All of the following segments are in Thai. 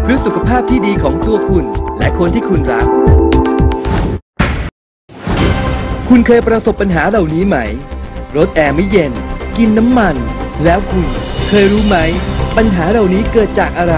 พื่อสุขภาพที่ดีของตัวคุณและคนที่คุณรักคุณเคยประสบปัญหาเหล่านี้ไหมรถแอร์ไม่เย็นกินน้ำมันแล้วคุณเคยรู้ไหมปัญหาเหล่านี้เกิดจากอะไร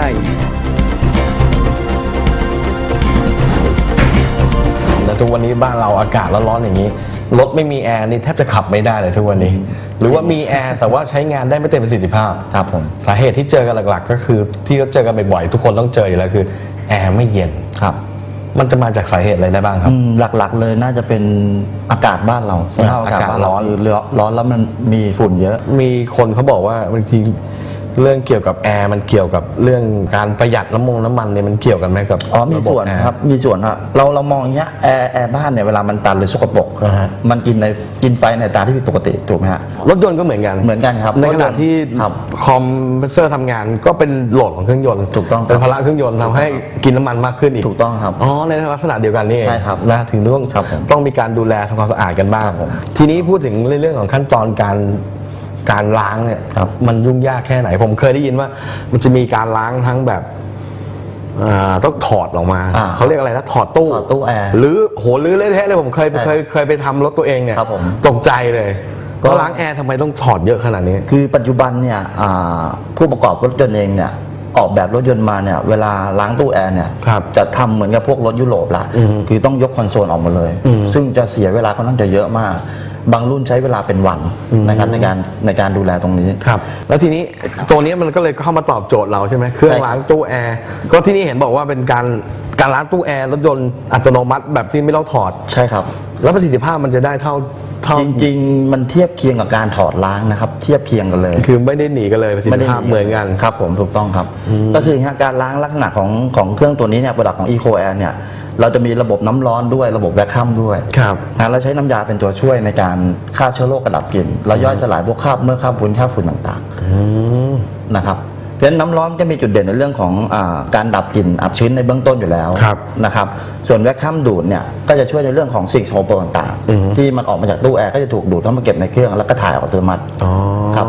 แต่ทุกวันนี้บ้านเราอากาศร้อนๆอย่างนี้รถไม่มีแอร์นี่แทบจะขับไม่ได้เลยทุกวันนี้หรือว่ามีแอร์แต่ว่าใช้งานได้ไม่เต็มประสิทธิภาพครับผมสาเหตุที่เจอกันหลักๆก็คือที่เขาเจอกันบ่อยๆทุกคนต้องเจออยู่แล้วคือแอร์ไม่เย็นครับมันจะมาจากสาเหตุอะไรได้บ้างครับหลักๆเลยน่าจะเป็นอากาศบ้านเราสภาพอากาศร้อนแล้วมันมีฝุ่นเยอะมีคนเขาบอกว่าบางทีเรื่องเกี่ยวกับแอร์มันเกี่ยวกับเรื่องการประหยัดน้ำมันเนี่ยมันเกี่ยวกันไหมกับมีส่วนครับมีส่วนครับเรามองอย่างเงี้ยแอร์บ้านเนี่ยเวลามันตันหรือสกปรกมันกินไฟในตาที่ผิดปกติถูกไหมฮะรถยนต์ก็เหมือนกันครับในขณะที่คอมเพรสเซอร์ทำงานก็เป็นโหลดของเครื่องยนต์ถูกต้องเป็นภาระเครื่องยนต์ทำให้กินน้ำมันมากขึ้นอีกถูกต้องครับในลักษณะเดียวกันนี่เองใช่ครับนะถึงต้องมีการดูแลทำความสะอาดกันบ้างทีนี้พูดถึงเรื่องของขั้นตอนการล้างเนี่ยมันยุ่งยากแค่ไหนผมเคยได้ยินว่ามันจะมีการล้างทั้งแบบต้องถอดออกมาเขาเรียกอะไรนะถอดตู้แอร์หรือเละเทะเลยผมเคยไปทำรถตัวเองเนี่ยตกใจเลยก็ล้างแอร์ทำไมต้องถอดเยอะขนาดนี้คือปัจจุบันเนี่ยผู้ประกอบรถยนต์เองเนี่ยออกแบบรถยนต์มาเนี่ยเวลาล้างตู้แอร์เนี่ยจะทำเหมือนกับพวกรถยุโรปละคือต้องยกคอนโซลออกมาเลยซึ่งจะเสียเวลาค่อนข้างจะเยอะมากบางรุ่นใช้เวลาเป็นวันนะครับในการดูแลตรงนี้ครับแล้วทีนี้ตัวนี้มันก็เลยเข้ามาตอบโจทย์เราใช่ไหมเครื่องล้างตู้แอร์ก็ที่นี่เห็นบอกว่าเป็นการล้างตู้แอร์รถยนต์อัตโนมัติแบบที่ไม่ต้องถอดใช่ครับแล้วประสิทธิภาพมันจะได้เท่าจริงๆมันเทียบเคียงกับการถอดล้างนะครับเทียบเคียงกันเลยคือไม่ได้หนีกันเลยประสิทธิภาพเหมือนกันครับผมถูกต้องครับก็คือการล้างลักษณะของเครื่องตัวนี้เนี่ยโปรดักต์ของ Eco Air เนี่ยเราจะมีระบบน้ำร้อนด้วยระบบแวคคัมด้วยแล้วใช้น้ำยาเป็นตัวช่วยในการฆ่าเชื้อโรคกระดับกลิ่นเราย่อยสลายพวกคราบเมื่อคราบฝุ่นต่างๆนะครับเพราะฉะนั้นน้ำร้อนจะมีจุดเด่นในเรื่องของการดับกลิ่นอับชื้นในเบื้องต้นอยู่แล้วนะครับส่วนแวคคัมดูดเนี่ยก็จะช่วยในเรื่องของสิ่งโสโครกต่างๆที่มันออกมาจากตู้แอร์ก็จะถูกดูดเข้ามาเก็บในเครื่องแล้วก็ถ่ายออกอัตโนมัติครับ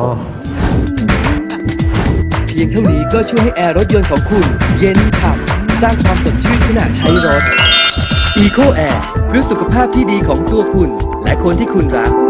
เพียงเท่านี้ก็ช่วยให้แอร์รถยนต์ของคุณเย็นฉ่ำสร้างความสดชื่นขณะใช้รถ Eco Air เพื่อสุขภาพที่ดีของตัวคุณและคนที่คุณรัก